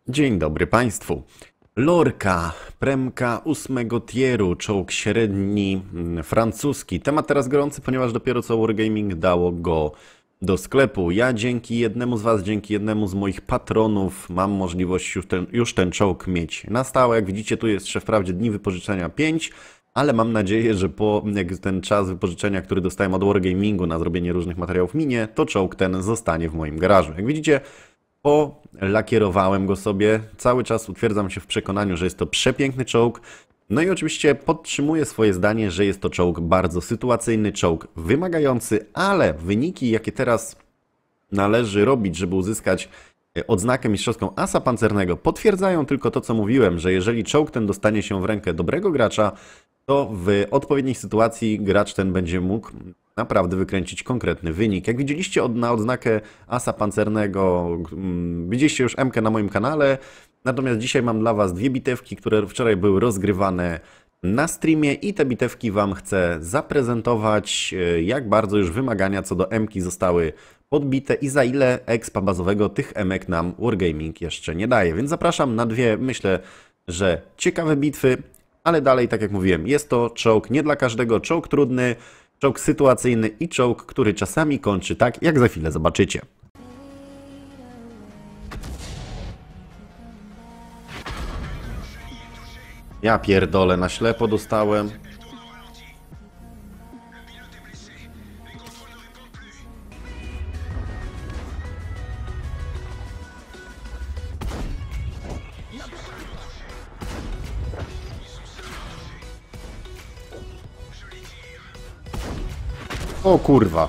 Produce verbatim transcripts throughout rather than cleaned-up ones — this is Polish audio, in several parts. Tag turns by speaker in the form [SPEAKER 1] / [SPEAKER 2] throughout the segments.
[SPEAKER 1] Dzień dobry Państwu. Lorka, premka ósmego tieru, czołg średni mm, francuski. Temat teraz gorący, ponieważ dopiero co Wargaming dało go do sklepu. Ja dzięki jednemu z Was, dzięki jednemu z moich patronów mam możliwość już ten, już ten czołg mieć na stałe. Jak widzicie, tu jest jeszcze wprawdzie dni wypożyczenia pięć, ale mam nadzieję, że po jak ten czas wypożyczenia, który dostałem od Wargamingu na zrobienie różnych materiałów minie, to czołg ten zostanie w moim garażu. Jak widzicie, polakierowałem go sobie, cały czas utwierdzam się w przekonaniu, że jest to przepiękny czołg. No i oczywiście podtrzymuję swoje zdanie, że jest to czołg bardzo sytuacyjny, czołg wymagający, ale wyniki, jakie teraz należy robić, żeby uzyskać odznakę mistrzowską asa pancernego, potwierdzają tylko to, co mówiłem, że jeżeli czołg ten dostanie się w rękę dobrego gracza, to w odpowiedniej sytuacji gracz ten będzie mógł naprawdę wykręcić konkretny wynik. Jak widzieliście od, na odznakę asa pancernego, mm, widzieliście już M-kę na moim kanale, natomiast dzisiaj mam dla Was dwie bitewki, które wczoraj były rozgrywane na streamie i te bitewki Wam chcę zaprezentować, jak bardzo już wymagania co do M-ki zostały podbite i za ile expa bazowego tych M-ek nam Wargaming jeszcze nie daje. Więc zapraszam na dwie, myślę, że ciekawe bitwy, ale dalej, tak jak mówiłem, jest to czołg nie dla każdego, czołg trudny, czołg sytuacyjny i czołg, który czasami kończy tak, jak za chwilę zobaczycie. Ja pierdolę, na ślepo dostałem. O kurwa.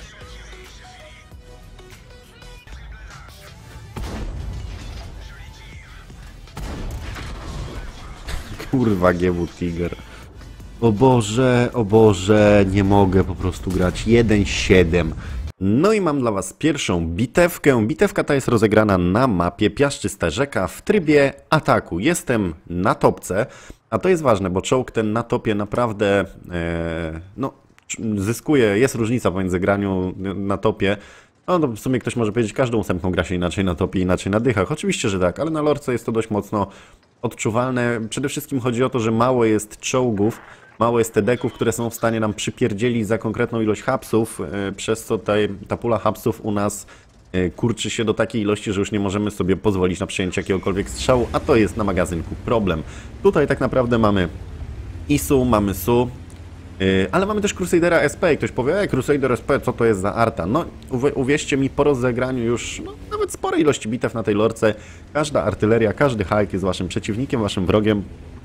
[SPEAKER 1] Kurwa, G W Tiger. O Boże, o Boże, nie mogę po prostu grać. jeden siedem. No i mam dla Was pierwszą bitewkę. Bitewka ta jest rozegrana na mapie Piaszczysta Rzeka w trybie ataku. Jestem na topce, a to jest ważne, bo czołg ten na topie naprawdę, e, no, zyskuje, jest różnica pomiędzy graniu na topie. No to w sumie ktoś może powiedzieć, każdą ósemką gra się inaczej na topie, inaczej na dychach. Oczywiście, że tak, ale na lorce jest to dość mocno odczuwalne. Przede wszystkim chodzi o to, że mało jest czołgów, mało jest tedeków, które są w stanie nam przypierdzielić za konkretną ilość hapsów, przez co ta, ta pula hapsów u nas kurczy się do takiej ilości, że już nie możemy sobie pozwolić na przyjęcie jakiegokolwiek strzału, a to jest na magazynku problem. Tutaj tak naprawdę mamy I S U, mamy S U, ale mamy też Crusadera S P i ktoś powie, ej, Crusader S P, co to jest za arta? No, uwierzcie mi, po rozegraniu już no, nawet sporej ilości bitew na tej lorce, każda artyleria, każdy hajk jest waszym przeciwnikiem, waszym wrogiem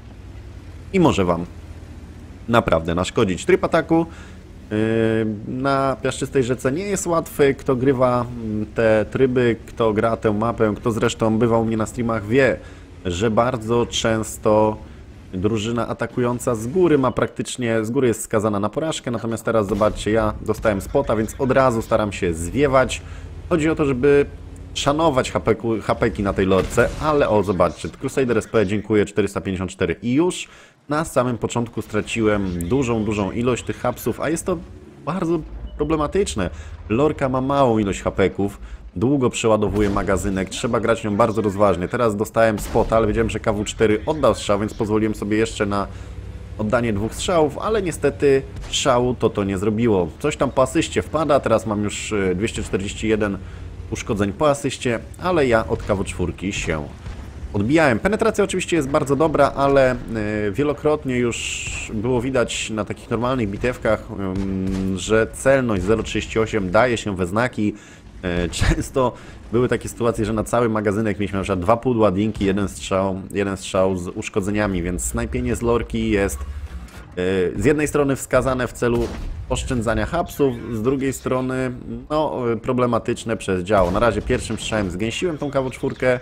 [SPEAKER 1] i może wam naprawdę naszkodzić. Tryb ataku yy, na Piaszczystej Rzece nie jest łatwy. Kto grywa te tryby, kto gra tę mapę, kto zresztą bywał u mnie na streamach, wie, że bardzo często drużyna atakująca z góry ma praktycznie, z góry jest skazana na porażkę, natomiast teraz zobaczcie, ja dostałem spota, więc od razu staram się zwiewać. Chodzi o to, żeby szanować hapeki na tej lorce, ale o, zobaczcie, Crusader S P, dziękuję, czterysta pięćdziesiąt cztery i już na samym początku straciłem dużą, dużą ilość tych hapsów, a jest to bardzo problematyczne. Lorka ma małą ilość hapeków, długo przeładowuje magazynek, trzeba grać nią bardzo rozważnie. Teraz dostałem spota, ale wiedziałem, że K W cztery oddał strzał, więc pozwoliłem sobie jeszcze na oddanie dwóch strzałów, ale niestety strzału to to nie zrobiło. Coś tam po asyście wpada, teraz mam już dwieście czterdzieści jeden uszkodzeń po asyście, ale ja od K W cztery się odbijałem. Penetracja oczywiście jest bardzo dobra, ale wielokrotnie już było widać na takich normalnych bitewkach, że celność zero przecinek trzydzieści osiem daje się we znaki. Często były takie sytuacje, że na cały magazynek mieliśmy na przykład dwa pudła dinki, jeden strzał, jeden strzał z uszkodzeniami, więc snajpienie z lorki jest z jednej strony wskazane w celu oszczędzania hapsów, z drugiej strony no, problematyczne przez działo. Na razie pierwszym strzałem zgęsiłem tą K W cztery,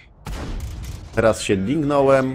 [SPEAKER 1] teraz się dingnąłem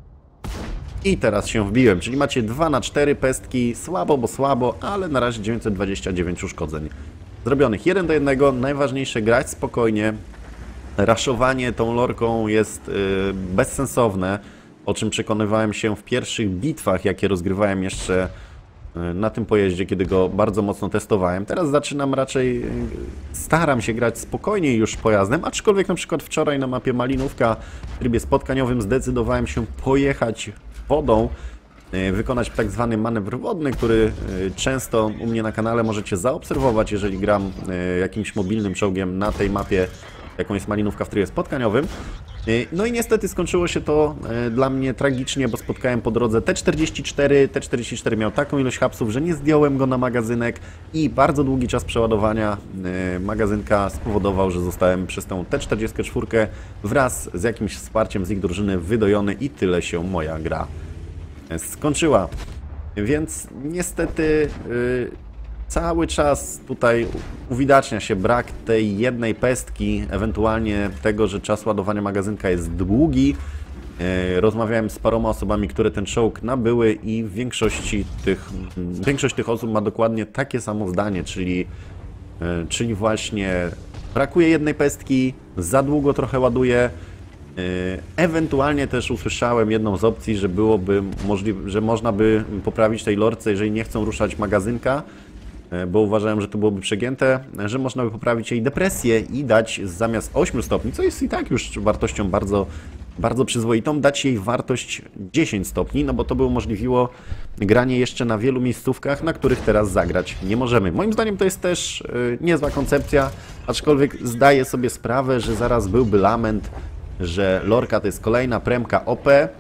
[SPEAKER 1] i teraz się wbiłem, czyli macie dwa na cztery pestki, słabo, bo słabo, ale na razie dziewięćset dwadzieścia dziewięć uszkodzeń zrobionych. Jeden do jednego, najważniejsze grać spokojnie, raszowanie tą lorką jest yy, bezsensowne, o czym przekonywałem się w pierwszych bitwach, jakie rozgrywałem jeszcze na tym pojeździe, kiedy go bardzo mocno testowałem. Teraz zaczynam raczej, staram się grać spokojniej już pojazdem, aczkolwiek na przykład wczoraj na mapie Malinówka w trybie spotkaniowym zdecydowałem się pojechać wodą, wykonać tak zwany manewr wodny, który często u mnie na kanale możecie zaobserwować, jeżeli gram jakimś mobilnym czołgiem na tej mapie, jaką jest Malinówka w trybie spotkaniowym. No i niestety skończyło się to dla mnie tragicznie, bo spotkałem po drodze T czterdzieści cztery. T czterdzieści cztery miał taką ilość hapsów, że nie zdjąłem go na magazynek i bardzo długi czas przeładowania magazynka spowodował, że zostałem przez tą T czterdzieści cztery wraz z jakimś wsparciem z ich drużyny wydojony i tyle się moja gra skończyła. Więc niestety yy, cały czas tutaj uwidacznia się brak tej jednej pestki, ewentualnie tego, że czas ładowania magazynka jest długi. Yy, rozmawiałem z paroma osobami, które ten czołg nabyły i w większości tych, większość tych osób ma dokładnie takie samo zdanie, czyli, yy, czyli właśnie brakuje jednej pestki, za długo trochę ładuje. Ewentualnie też usłyszałem jedną z opcji, że byłoby możliwe, że można by poprawić tej lorce, jeżeli nie chcą ruszać magazynka, bo uważałem, że to byłoby przegięte, że można by poprawić jej depresję i dać zamiast ośmiu stopni, co jest i tak już wartością bardzo, bardzo przyzwoitą, dać jej wartość dziesięć stopni, no bo to by umożliwiło granie jeszcze na wielu miejscówkach, na których teraz zagrać nie możemy. Moim zdaniem to jest też niezła koncepcja, aczkolwiek zdaję sobie sprawę, że zaraz byłby lament, że lorka to jest kolejna premka O P,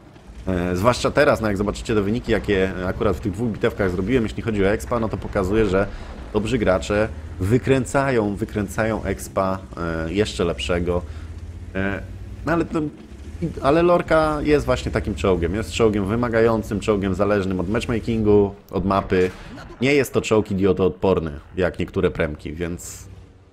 [SPEAKER 1] e, zwłaszcza teraz, no jak zobaczycie te wyniki, jakie akurat w tych dwóch bitewkach zrobiłem, jeśli chodzi o expa, no to pokazuje, że dobrzy gracze wykręcają, wykręcają expa e, jeszcze lepszego, e, no ale, to, ale lorka jest właśnie takim czołgiem, jest czołgiem wymagającym, czołgiem zależnym od matchmakingu, od mapy, nie jest to czołg idiotoodporny, jak niektóre premki, więc...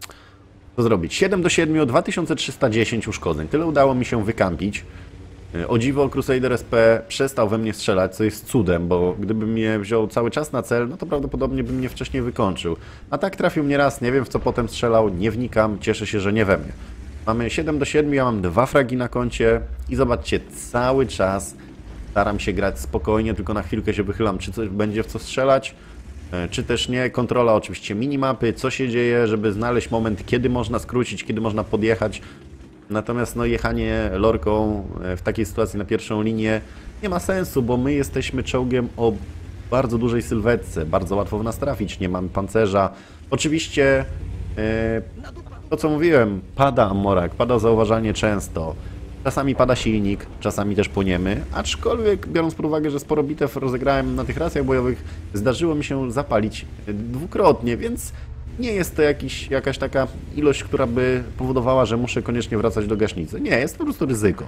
[SPEAKER 1] Co zrobić? siedem do siedmiu, dwa tysiące trzysta dziesięć uszkodzeń. Tyle udało mi się wykampić. O dziwo Crusader S P przestał we mnie strzelać, co jest cudem, bo gdyby mnie wziął cały czas na cel, no to prawdopodobnie bym mnie wcześniej wykończył. A tak trafił mnie raz, nie wiem w co potem strzelał, nie wnikam, cieszę się, że nie we mnie. Mamy siedem do siedmiu, ja mam dwa fragi na koncie i zobaczcie, cały czas staram się grać spokojnie, tylko na chwilkę się wychylam, czy coś będzie w co strzelać, czy też nie. Kontrola oczywiście minimapy, co się dzieje, żeby znaleźć moment, kiedy można skrócić, kiedy można podjechać. Natomiast no, jechanie lorką w takiej sytuacji na pierwszą linię nie ma sensu, bo my jesteśmy czołgiem o bardzo dużej sylwetce, bardzo łatwo w nas trafić, nie mamy pancerza. Oczywiście e, to co mówiłem, pada amorak, pada zauważalnie często. Czasami pada silnik, czasami też płoniemy, aczkolwiek biorąc pod uwagę, że sporo bitew rozegrałem na tych racjach bojowych, zdarzyło mi się zapalić dwukrotnie, więc nie jest to jakiś, jakaś taka ilość, która by powodowała, że muszę koniecznie wracać do gaśnicy. Nie, jest to po prostu ryzyko.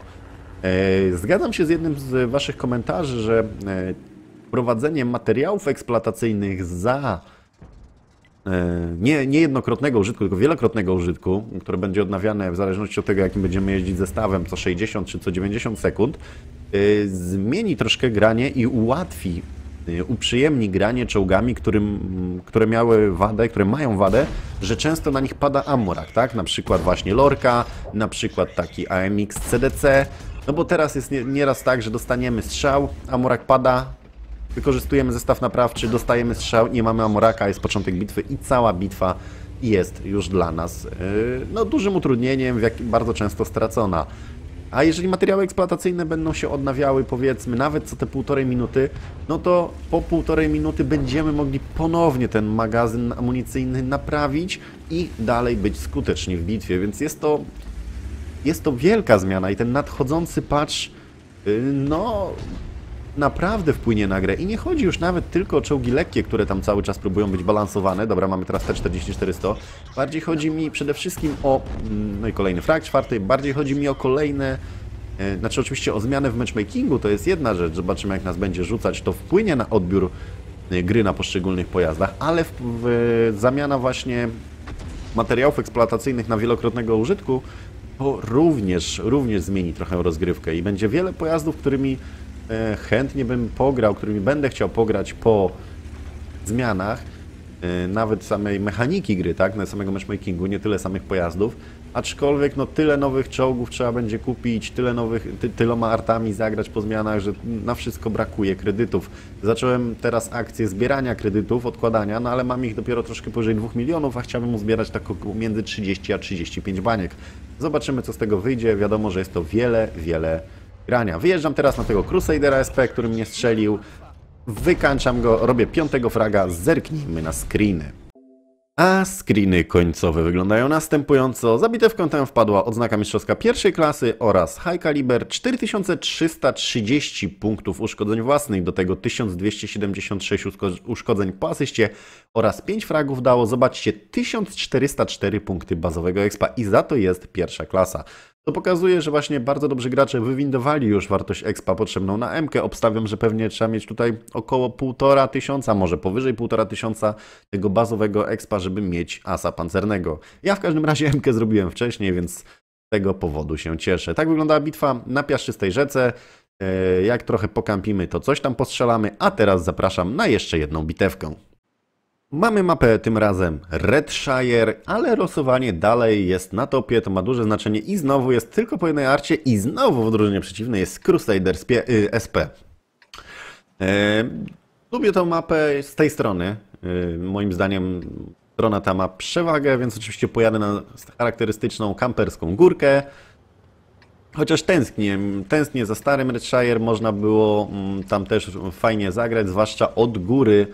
[SPEAKER 1] Zgadzam się z jednym z waszych komentarzy, że prowadzenie materiałów eksploatacyjnych za nie, nie jednokrotnego użytku, tylko wielokrotnego użytku, które będzie odnawiane w zależności od tego, jakim będziemy jeździć zestawem co sześćdziesiąt czy co dziewięćdziesiąt sekund, zmieni troszkę granie i ułatwi, uprzyjemni granie czołgami, którym, które miały wadę, które mają wadę, że często na nich pada amorak, tak? Na przykład właśnie lorka, na przykład taki A M X C D C, no bo teraz jest nieraz tak, że dostaniemy strzał, amorak pada, wykorzystujemy zestaw naprawczy, dostajemy strzał, nie mamy amoraka, jest początek bitwy i cała bitwa jest już dla nas no, dużym utrudnieniem, w jak bardzo często stracona. A jeżeli materiały eksploatacyjne będą się odnawiały, powiedzmy, nawet co te półtorej minuty, no to po półtorej minuty będziemy mogli ponownie ten magazyn amunicyjny naprawić i dalej być skuteczni w bitwie, więc jest to, jest to wielka zmiana i ten nadchodzący patch, no... naprawdę wpłynie na grę i nie chodzi już nawet tylko o czołgi lekkie, które tam cały czas próbują być balansowane. Dobra, mamy teraz T czterdzieści cztery sto. Bardziej chodzi mi przede wszystkim o, no i kolejny frag czwarty, bardziej chodzi mi o kolejne, e, znaczy oczywiście o zmianę w matchmakingu, to jest jedna rzecz, zobaczymy jak nas będzie rzucać, to wpłynie na odbiór gry na poszczególnych pojazdach, ale w, w, zamiana właśnie materiałów eksploatacyjnych na wielokrotnego użytku to również, również zmieni trochę rozgrywkę i będzie wiele pojazdów, którymi chętnie bym pograł, którymi będę chciał pograć po zmianach, nawet samej mechaniki gry, tak, na samego matchmakingu, nie tyle samych pojazdów, aczkolwiek no tyle nowych czołgów trzeba będzie kupić, tyle nowych, ty, tyloma artami zagrać po zmianach, że na wszystko brakuje kredytów. Zacząłem teraz akcję zbierania kredytów, odkładania, no ale mam ich dopiero troszkę powyżej dwóch milionów, a chciałbym uzbierać tak około między trzydzieści a trzydzieści pięć baniek. Zobaczymy, co z tego wyjdzie. Wiadomo, że jest to wiele, wiele grania. Wyjeżdżam teraz na tego Crusadera S P, który mnie strzelił. Wykańczam go, robię piątego fraga, zerknijmy na screeny. A screeny końcowe wyglądają następująco. Za bitewką tę wpadła odznaka mistrzowska pierwszej klasy oraz High Caliber, cztery tysiące trzysta trzydzieści punktów uszkodzeń własnych, do tego tysiąc dwieście siedemdziesiąt sześć uszkodzeń po asyście oraz pięć fragów dało, zobaczcie, tysiąc czterysta cztery punkty bazowego expa i za to jest pierwsza klasa. To pokazuje, że właśnie bardzo dobrzy gracze wywindowali już wartość expa potrzebną na M-kę. Obstawiam, że pewnie trzeba mieć tutaj około półtora tysiąca, może powyżej półtora tysiąca tego bazowego expa, żeby mieć asa pancernego. Ja w każdym razie M-kę zrobiłem wcześniej, więc z tego powodu się cieszę. Tak wyglądała bitwa na piaszczystej rzece. Jak trochę pokampimy, to coś tam postrzelamy, a teraz zapraszam na jeszcze jedną bitewkę. Mamy mapę tym razem Redshire, ale losowanie dalej jest na topie, to ma duże znaczenie i znowu jest tylko po jednej arcie i znowu w drużynie przeciwnej jest Crusader S P. E, lubię tą mapę z tej strony, e, moim zdaniem strona ta ma przewagę, więc oczywiście pojadę na charakterystyczną kamperską górkę. Chociaż tęsknię, tęsknię za starym Redshire, można było mm, tam też fajnie zagrać, zwłaszcza od góry.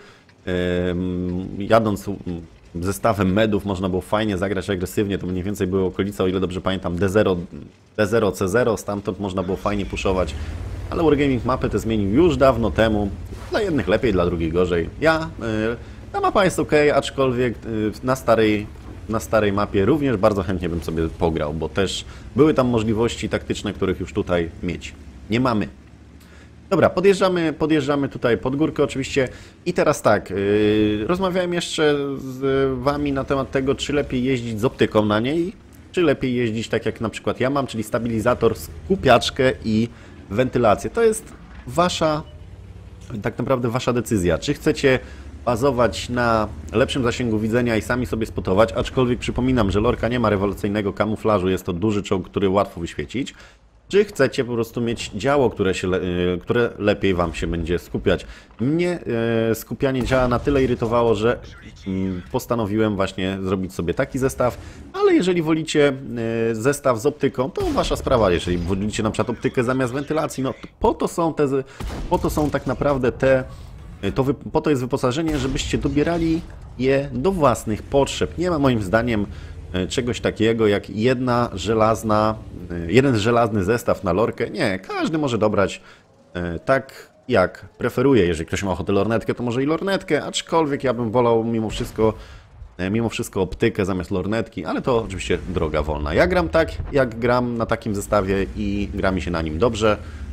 [SPEAKER 1] Jadąc zestawem medów można było fajnie zagrać agresywnie, to mniej więcej były okolice, o ile dobrze pamiętam, D zero, D zero C zero, stamtąd można było fajnie puszować, ale Wargaming mapę te zmienił już dawno temu, dla jednych lepiej, dla drugich gorzej. Ja, ta mapa jest ok, aczkolwiek na starej, na starej mapie również bardzo chętnie bym sobie pograł, bo też były tam możliwości taktyczne, których już tutaj mieć nie mamy. Dobra, podjeżdżamy, podjeżdżamy tutaj pod górkę oczywiście i teraz tak, yy, rozmawiałem jeszcze z Wami na temat tego, czy lepiej jeździć z optyką na niej, czy lepiej jeździć tak jak na przykład ja mam, czyli stabilizator, skupiaczkę i wentylację. To jest Wasza, tak naprawdę Wasza decyzja, czy chcecie bazować na lepszym zasięgu widzenia i sami sobie spotować, aczkolwiek przypominam, że Lorca nie ma rewolucyjnego kamuflażu, jest to duży czołg, który łatwo wyświecić. Czy chcecie po prostu mieć działo, które, się, które lepiej Wam się będzie skupiać? Mnie e, skupianie działa na tyle irytowało, że mm, postanowiłem właśnie zrobić sobie taki zestaw, ale jeżeli wolicie e, zestaw z optyką, to Wasza sprawa. Jeżeli wolicie na przykład optykę zamiast wentylacji, no to po to są te, po to są tak naprawdę te, to wy, po to jest wyposażenie, żebyście dobierali je do własnych potrzeb. Nie ma moim zdaniem czegoś takiego jak jedna żelazna, jeden żelazny zestaw na lorkę. Nie, każdy może dobrać tak jak preferuje. Jeżeli ktoś ma ochotę lornetkę, to może i lornetkę, aczkolwiek ja bym wolał mimo wszystko, mimo wszystko optykę zamiast lornetki, ale to oczywiście droga wolna. Ja gram tak, jak gram na takim zestawie i gra mi się na nim dobrze.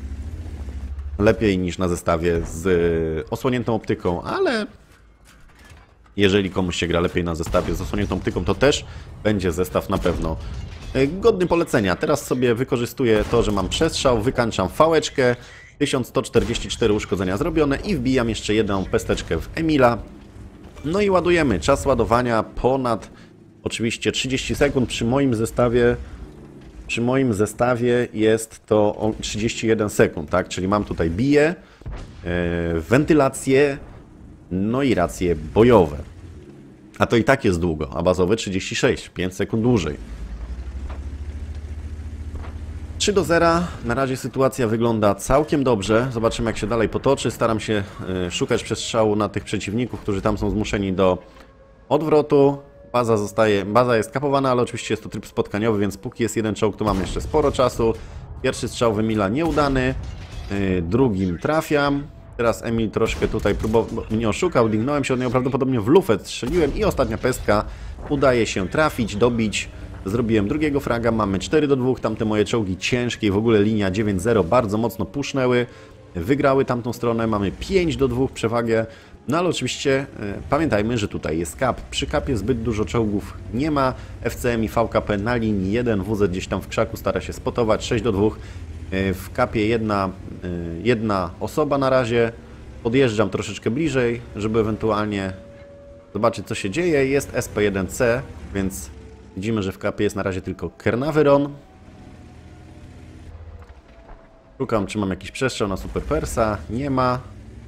[SPEAKER 1] Lepiej niż na zestawie z osłoniętą optyką, ale jeżeli komuś się gra lepiej na zestawie z osłoniętą optyką, to też będzie zestaw na pewno godny polecenia. Teraz sobie wykorzystuję to, że mam przestrzał, wykańczam fałeczkę, tysiąc sto czterdzieści cztery uszkodzenia zrobione i wbijam jeszcze jedną pesteczkę w Emila. No i ładujemy. Czas ładowania ponad oczywiście trzydzieści sekund. Przy moim zestawie przy moim zestawie jest to trzydzieści jeden sekund, tak? Czyli mam tutaj bije, yy, wentylację, no i racje bojowe. A to i tak jest długo, a bazowe trzydzieści sześć, pięć sekund dłużej. trzy do zera, na razie sytuacja wygląda całkiem dobrze. Zobaczymy, jak się dalej potoczy. Staram się y, szukać przestrzału na tych przeciwników, którzy tam są zmuszeni do odwrotu. Baza zostaje, baza jest kapowana, ale oczywiście jest to tryb spotkaniowy, więc póki jest jeden czołg, to mamy jeszcze sporo czasu. Pierwszy strzał w Emila nieudany, y, drugim trafiam. Teraz Emil troszkę tutaj próbował, mnie oszukał, dingnąłem się od niego, prawdopodobnie w lufę strzeliłem i ostatnia pestka udaje się trafić, dobić. Zrobiłem drugiego fraga, mamy cztery do dwóch, tamte moje czołgi ciężkie, w ogóle linia dziewięć zero bardzo mocno pusznęły, wygrały tamtą stronę, mamy pięć do dwóch przewagę, no ale oczywiście e, pamiętajmy, że tutaj jest kap. Przy kapie zbyt dużo czołgów nie ma, F C M i V K P na linii jeden, W Z gdzieś tam w krzaku stara się spotować, sześć do dwóch. W kapie jedna, jedna osoba na razie. Podjeżdżam troszeczkę bliżej, żeby ewentualnie zobaczyć, co się dzieje. Jest S P jeden C, więc Widzimy, że w kapie jest na razie tylko Kernaveron. Szukam, czy mam jakiś przestrzał na Super Persa. Nie ma.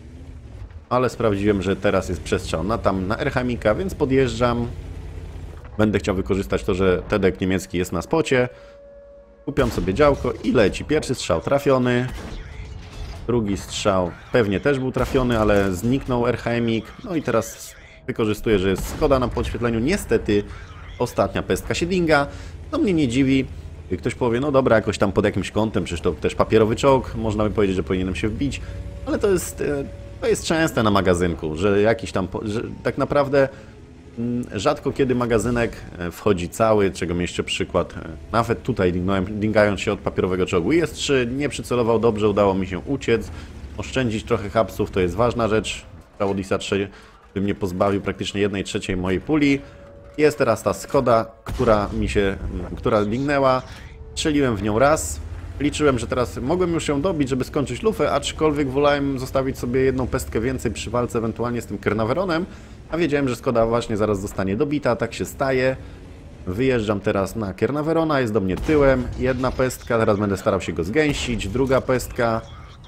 [SPEAKER 1] Ale sprawdziłem, że teraz jest przestrzał na tam, na Erhamika, więc podjeżdżam. Będę chciał wykorzystać to, że Tedek niemiecki jest na spocie. Kupiam sobie działko i leci. Pierwszy strzał trafiony. Drugi strzał pewnie też był trafiony, ale zniknął Erhamik. No i teraz wykorzystuję, że jest Skoda na podświetleniu. Niestety ostatnia pestka Siedlinga. No mnie nie dziwi. Ktoś powie, no dobra, jakoś tam pod jakimś kątem, przecież to też papierowy czołg. Można by powiedzieć, że powinienem się wbić. Ale to jest, to jest częste na magazynku, że jakiś tam, że tak naprawdę rzadko kiedy magazynek wchodzi cały, czego mi jeszcze przykład. Nawet tutaj dingając się od papierowego czołgu. I S trzy nie przycelował dobrze, udało mi się uciec. Oszczędzić trochę hapsów to jest ważna rzecz. Strzał od I S a trzy by mnie pozbawił praktycznie jednej trzeciej mojej puli. Jest teraz ta Skoda, która mi się, która dingnęła. Strzeliłem w nią raz. Liczyłem, że teraz mogłem już ją dobić, żeby skończyć lufę, aczkolwiek wolałem zostawić sobie jedną pestkę więcej przy walce ewentualnie z tym Kernaveronem. A wiedziałem, że Skoda właśnie zaraz zostanie dobita, tak się staje. Wyjeżdżam teraz na Kernaverona, jest do mnie tyłem. Jedna pestka, teraz będę starał się go zgęścić. Druga pestka.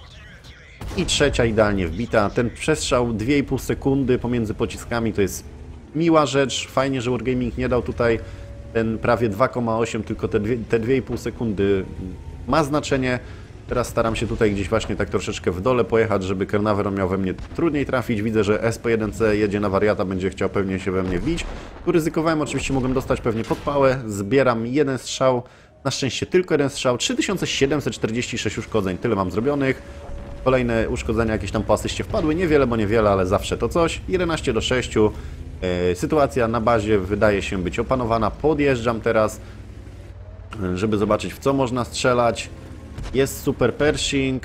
[SPEAKER 1] I trzecia idealnie wbita. Ten przestrzał dwie i pół sekundy pomiędzy pociskami to jest miła rzecz. Fajnie, że Wargaming nie dał tutaj ten prawie dwa przecinek osiem, tylko te dwie, te dwie i pół sekundy ma znaczenie. Teraz staram się tutaj gdzieś właśnie tak troszeczkę w dole pojechać, żeby Kernaveron miał we mnie trudniej trafić. Widzę, że S P jeden C jedzie na wariata, będzie chciał pewnie się we mnie wbić. Tu ryzykowałem, oczywiście mogłem dostać pewnie podpałę. Zbieram jeden strzał, na szczęście tylko jeden strzał. trzy tysiące siedemset czterdzieści sześć uszkodzeń, tyle mam zrobionych. Kolejne uszkodzenia jakieś tam po asyście wpadły, niewiele, bo niewiele, ale zawsze to coś. jedenaście do sześciu. Sytuacja na bazie wydaje się być opanowana. Podjeżdżam teraz, żeby zobaczyć, w co można strzelać. Jest Super Pershing,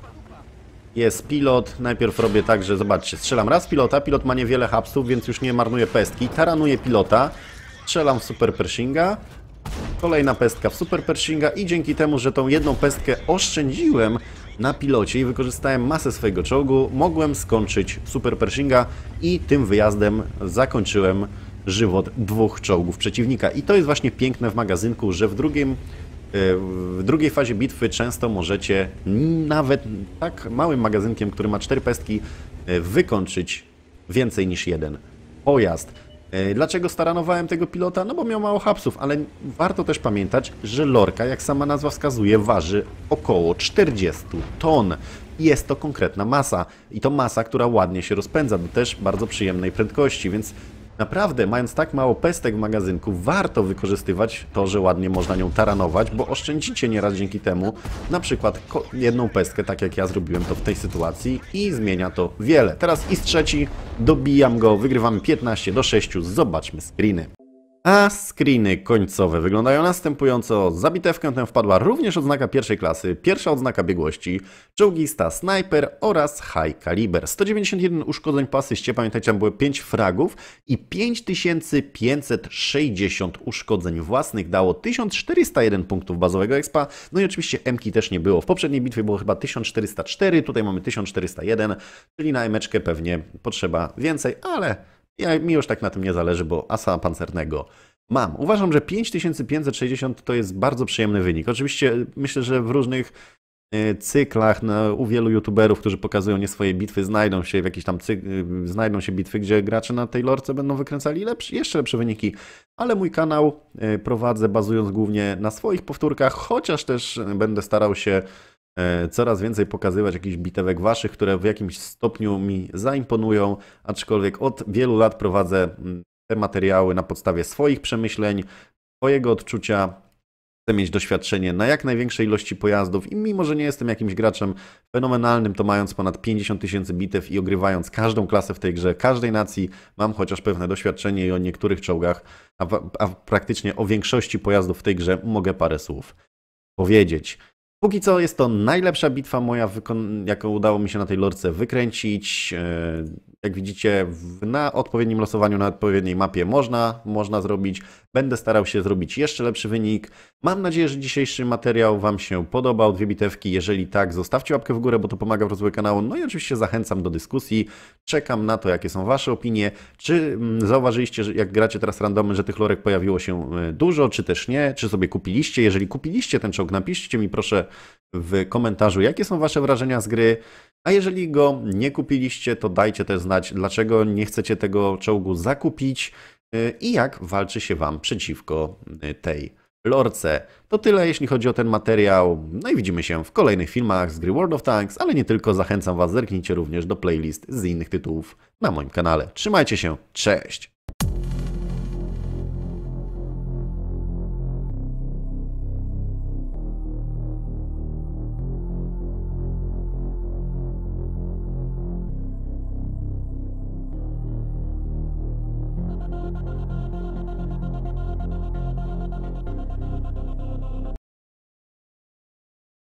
[SPEAKER 1] jest pilot. Najpierw robię tak, że zobaczcie, strzelam raz pilota, pilot ma niewiele hapsów, więc już nie marnuję pestki. Taranuję pilota, strzelam w Super Pershinga, kolejna pestka w Super Pershinga i dzięki temu, że tą jedną pestkę oszczędziłem na pilocie i wykorzystałem masę swojego czołgu, mogłem skończyć Super Pershinga i tym wyjazdem zakończyłem żywot dwóch czołgów przeciwnika. I to jest właśnie piękne w magazynku, że w drugim W drugiej fazie bitwy często możecie nawet tak małym magazynkiem, który ma cztery pestki, wykończyć więcej niż jeden pojazd. Dlaczego staranowałem tego pilota? No bo miał mało hapsów, ale warto też pamiętać, że lorka, jak sama nazwa wskazuje, waży około czterdzieści ton. Jest to konkretna masa i to masa, która ładnie się rozpędza do też bardzo przyjemnej prędkości, więc naprawdę, mając tak mało pestek w magazynku, warto wykorzystywać to, że ładnie można nią taranować, bo oszczędzicie nieraz dzięki temu na przykład jedną pestkę, tak jak ja zrobiłem to w tej sytuacji i zmienia to wiele. Teraz I S trzeci, dobijam go, wygrywamy piętnaście do sześciu, zobaczmy screeny. A screeny końcowe wyglądają następująco. Za bitewkę tę wpadła również odznaka pierwszej klasy, pierwsza odznaka biegłości, czołgista, snajper oraz high caliber. sto dziewięćdziesiąt jeden uszkodzeń po asyście, pamiętajcie, tam były pięć fragów i pięć tysięcy pięćset sześćdziesiąt uszkodzeń własnych dało tysiąc czterysta jeden punktów bazowego expa. No i oczywiście M-ki też nie było. W poprzedniej bitwie było chyba tysiąc czterysta cztery, tutaj mamy tysiąc czterysta jeden, czyli na emeczkę pewnie potrzeba więcej, ale ja, mi już tak na tym nie zależy, bo asa pancernego mam. Uważam, że pięć tysięcy pięćset sześćdziesiąt to jest bardzo przyjemny wynik. Oczywiście myślę, że w różnych cyklach no, u wielu youtuberów, którzy pokazują nie swoje bitwy, znajdą się w jakiś tam cyk- znajdą się bitwy, gdzie gracze na tej lorce będą wykręcali lepsze, jeszcze lepsze wyniki. Ale mój kanał prowadzę bazując głównie na swoich powtórkach, chociaż też będę starał się coraz więcej pokazywać jakichś bitewek waszych, które w jakimś stopniu mi zaimponują, aczkolwiek od wielu lat prowadzę te materiały na podstawie swoich przemyśleń, swojego odczucia. Chcę mieć doświadczenie na jak największej ilości pojazdów i mimo, że nie jestem jakimś graczem fenomenalnym, to mając ponad pięćdziesiąt tysięcy bitew i ogrywając każdą klasę w tej grze, każdej nacji, mam chociaż pewne doświadczenie i o niektórych czołgach, a, a praktycznie o większości pojazdów w tej grze mogę parę słów powiedzieć. Póki co jest to najlepsza bitwa moja, jaką udało mi się na tej lorce wykręcić. Jak widzicie, w, na odpowiednim losowaniu, na odpowiedniej mapie można, można zrobić. Będę starał się zrobić jeszcze lepszy wynik. Mam nadzieję, że dzisiejszy materiał Wam się podobał. Dwie bitewki. Jeżeli tak, zostawcie łapkę w górę, bo to pomaga w rozwoju kanału. No i oczywiście zachęcam do dyskusji. Czekam na to, jakie są Wasze opinie. Czy mm, zauważyliście, że jak gracie teraz randomy, że tych lorek pojawiło się dużo, czy też nie? Czy sobie kupiliście? Jeżeli kupiliście ten czołg, napiszcie mi proszę w komentarzu, jakie są Wasze wrażenia z gry. A jeżeli go nie kupiliście, to dajcie też znać, dlaczego nie chcecie tego czołgu zakupić i jak walczy się Wam przeciwko tej lorce. To tyle, jeśli chodzi o ten materiał. No i widzimy się w kolejnych filmach z gry World of Tanks, ale nie tylko. Zachęcam Was, zerknijcie również do playlist z innych tytułów na moim kanale. Trzymajcie się, cześć!